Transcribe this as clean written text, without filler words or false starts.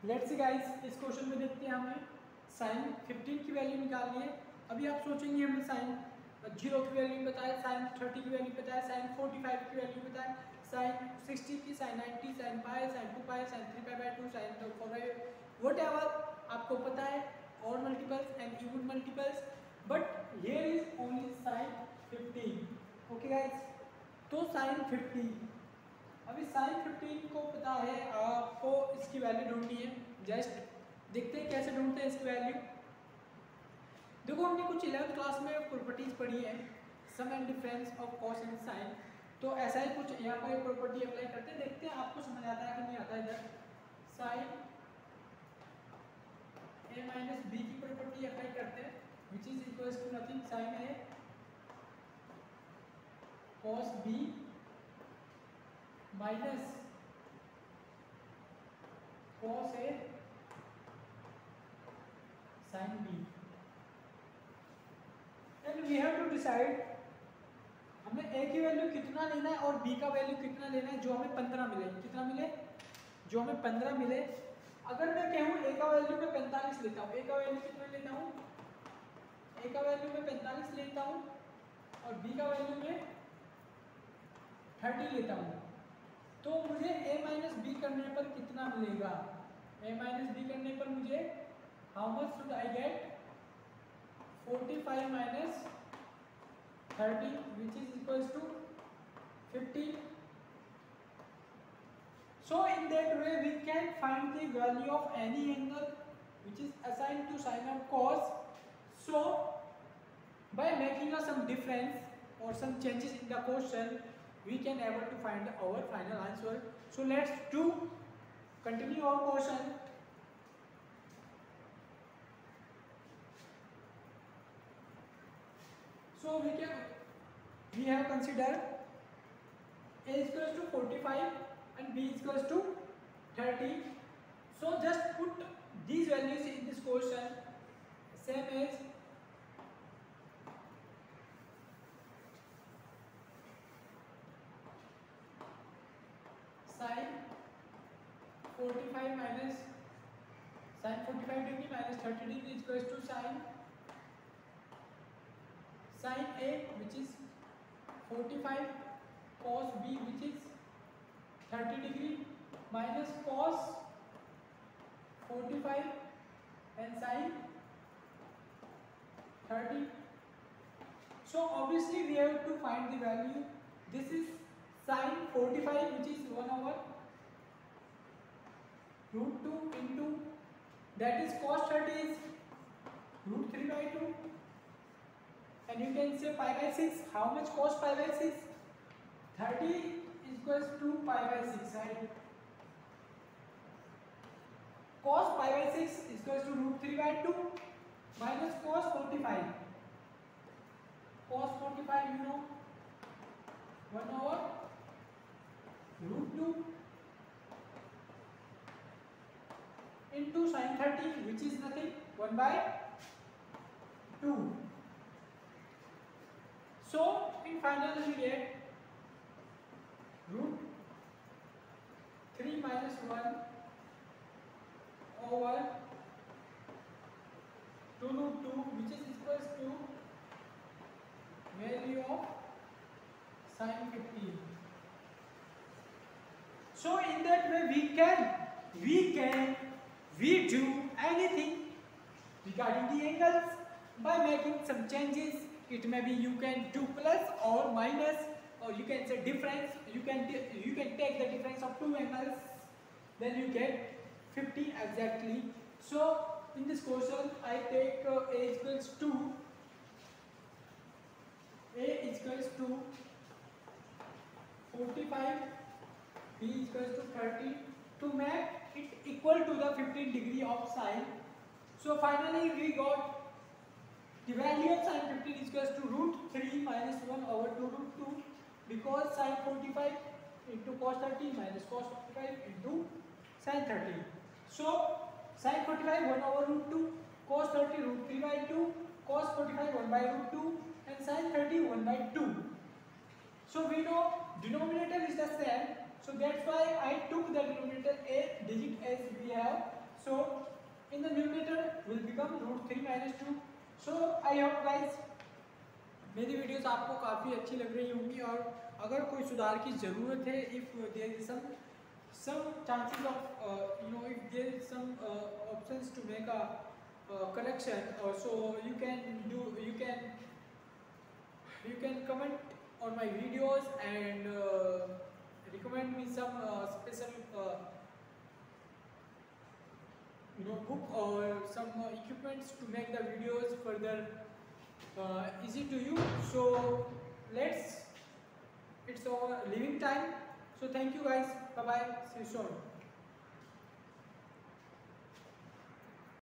Let's see guys, इस question में देखते हैं हमें साइन 15 की वैल्यू निकालनी है। अभी आप सोचेंगे हमें साइन 0 की वैल्यू बताए, साइन 30 की वैल्यू बताए, साइन 45 की वैल्यू बताए, साइन 60 की, sine 90, sine pi, sine 2 pi, sine 3 pi by 2, sine 4 pi, whatever आपको पता है, और multiples and even multiples, but here is only sine 15। Okay guys, तो साइन 15, अभी साइन 15 को पता है आपको, इसकी वैल्यू ढूंढनी है। जस्ट देखते हैं कैसे ढूंढते हैं इसकी वैल्यू। देखो, हमने कुछ 11th क्लास में प्रॉपर्टीज पढ़ी है, sum and difference of cos and sine. तो ऐसा ही कुछ यहाँ पर प्रॉपर्टी अप्लाई करते हैं, देखते हैं आपको समझ आता है कि नहीं आता है। इधर साइन ए माइनस बी की प्रॉपर्टी अप्लाई करते हैं, which is equals to nothing sine A cos B minus cos A sine B, and we have to decide हमें ए की वैल्यू कितना लेना है और बी का वैल्यू कितना लेना है, जो हमें 15 मिले। कितना मिले? जो हमें 15 मिले। अगर मैं कहूँ ए का वैल्यू मैं 45 लेता हूँ, ए का वैल्यू कितना लेता हूँ, ए का वैल्यू मैं 45 लेता हूँ और बी का वैल्यू मैं 30 लेता हूँ, तो मुझे ए माइनस बी करने पर कितना मिलेगा? ए माइनस बी करने पर मुझे how much should I get? 45 minus 30 which is equals to 15. So in that way we can find the value of any angle which is assigned to sine or cos. So by making some difference or some changes in the question, we can able to find our final answer. So let's do continue our question. So we have considered a is equals to 45 and b is equals to 30. So just put these values in this question, same as sin 45 minus sin 45 degree minus 30 degree is equals to sin A, which is 45, cos B, which is 30 degree, minus cos 45 and sin 30. So obviously we have to find the value. This is sin 45, which is 1 over root 2 into, that is cos 30 is root 3 by 2, and you can say pi by 6. How much cos pi by 6? 30 is equals to pi by 6, right? Cos pi by 6 is equals to root 3 by 2 minus cos 45. Cos 45, you know, 1 over root 2 into sin 30, which is nothing, 1 by 2. So in final we get root 3 minus 1 over 2 root 2, which is equals to value of sin 15. So in that way we do anything regarding the angles by making some changes. It may be you can do plus or minus, or you can say difference. You can take the difference of two angles, then you get 15 exactly. So in this question I take a is equals to 45, b is equals to 30 to make it equal to the 15 degree of sine. So finally we got the value of sin 15 is equals to root 3 minus 1 over 2 root 2, because sin 45 into cos 30 minus cos 45 into sin 30. So sin 45 1 over root 2, cos 30 root 3 by 2, cos 45 1 by root 2, and sin 30 1 by 2. So we know denominator is the same, so that's why I took the denominator a digit as we have. So in the numerator will become root 3 minus 2. So I hope guys मेरी videos आपको काफ़ी अच्छी लग रही होंगी, और अगर कोई सुधार की ज़रूरत है, if there is some chances of if there is some options to make a correction, so you can comment on my videos and recommend me some special book or some equipments to make the videos further easy to you. So it's our leaving time. So thank you guys, bye bye, see you soon.